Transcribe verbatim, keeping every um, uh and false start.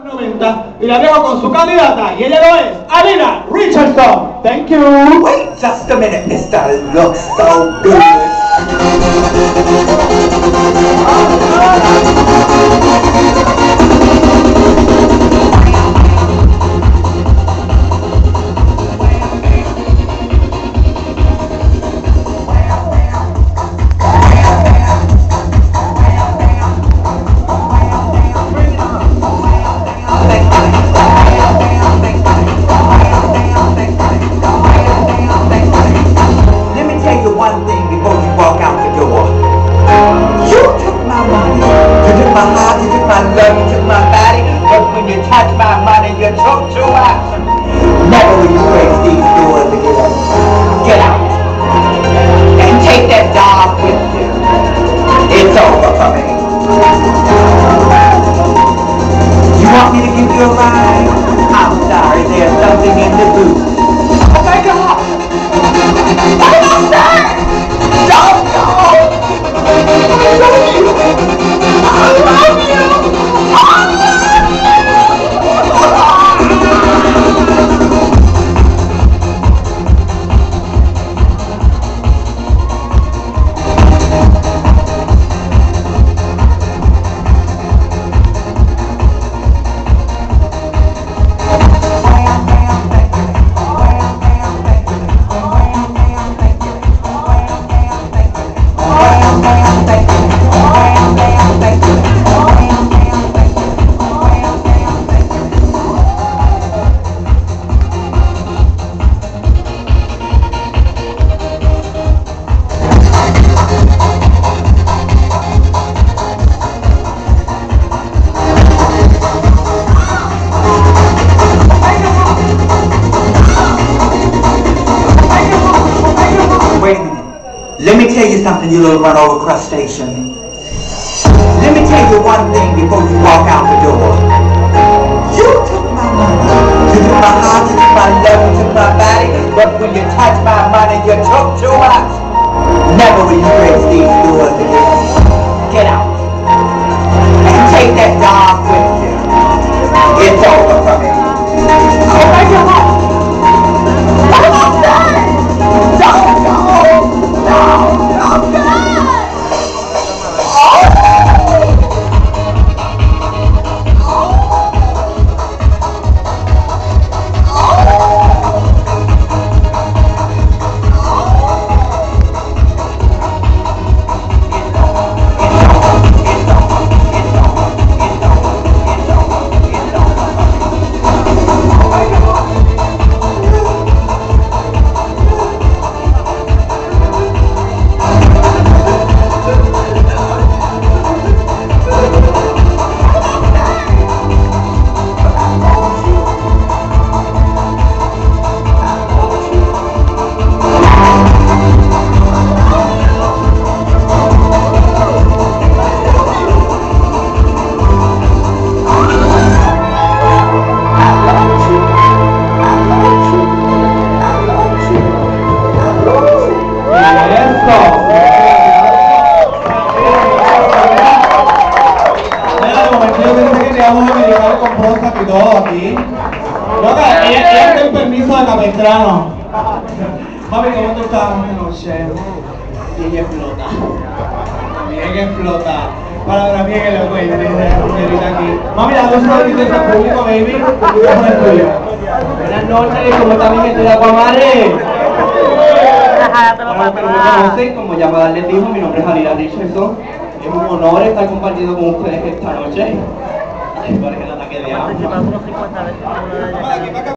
noventa y la dejo con su candidata y ella lo es Alina Richardson. Thank you. Wait just a minute, mister. Looks so good. One thing before you walk out the door. You took my money, you took my heart, you took my love, you took my body, but when you touch my money, you took two actions. Never will you break these doors again. Get out. And take that dog with you. It's over for me. You want me to give you a ride? I'm sorry, there's something in the boot. Oh my God! I'm outside! Don't go! I love you! I love you! I love you! Let me tell you something, you little run-over crustacean. Let me tell you one thing before you walk out the door. You took my money, you took my heart, you took my love, you took my body, but when you touch my money, you took too much. Never will you break these doors again. Get out. And take that dog with you. It's over for me. Oh my God. What am I saying? Don't go. No, no, no. Y todo aquí. Loca, ella, ella tiene el permiso de Capistrano. Mami, ¿cómo tú estás esta noche? Y ella explota. Bien explota. Palabra bien que le voy a decir aquí. Mami, la cosa de dices al público, baby. ¿Cómo es tuyo? Buenas noches, ¿cómo está mi gente de Aguamare? Bueno, pero me conocen, como ya Madal les dijo, mi nombre es Alina Richardson. Es un honor estar compartiendo con ustedes esta noche. Ay, parece el ataque de agua.